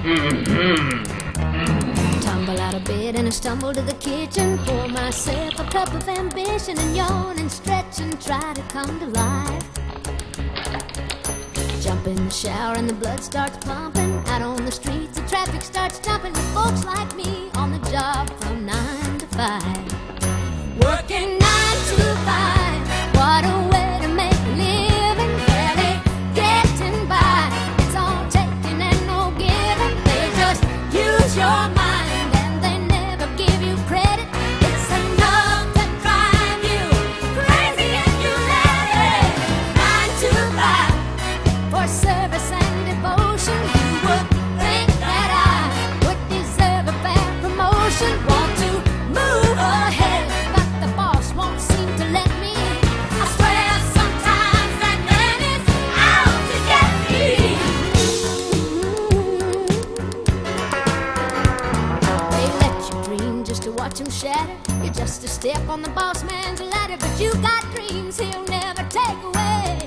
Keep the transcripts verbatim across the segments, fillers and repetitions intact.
Tumble out of bed and I stumble to the kitchen, pour myself a cup of ambition and yawn and stretch and try to come to life. Jump in the shower and the blood starts pumping. Out on the streets the traffic starts jumping with folks like me on the job from nine to five. Working nine to five, what a way to make a living. Barely getting by, it's all taking and no giving. They just use your mind and they never give you credit. It's enough to drive you crazy if you let it. Nine to five, for service and devotion. You would think that I would deserve a fair promotion. Want to move ahead, but the boss won't seem to let me. I swear sometimes that man is out to get me. They let you dream just to watch him shatter. You're just a step on the boss man's ladder, but you got dreams he'll never take away.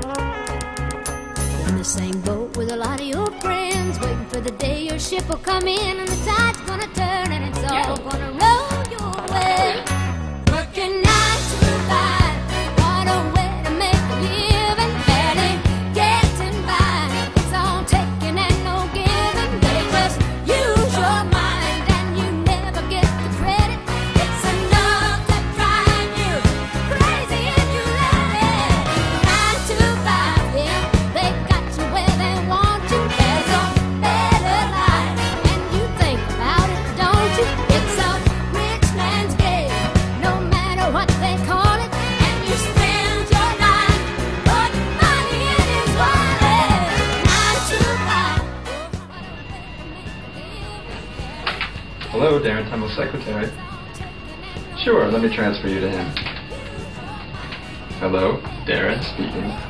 In the same boat with a lot of your friends, waiting for the day your ship will come in and the tide's gonna turn and it's all gonna roll your way. Working nine to five, what a way to make a living. Barely getting by, it's all taking and no giving. They just use your mind and you never get the credit. It's enough to drive you crazy if you let it. Nine to five, yeah, they got you where they want you. There's a better life and you think about it, don't you? It's a rich man's game, no matter what they call it. And you spend your life putting money in his wallet. Nine to five. Hello, Darren Tummell's secretary. Sure, let me transfer you to him. Hello, Darren speaking.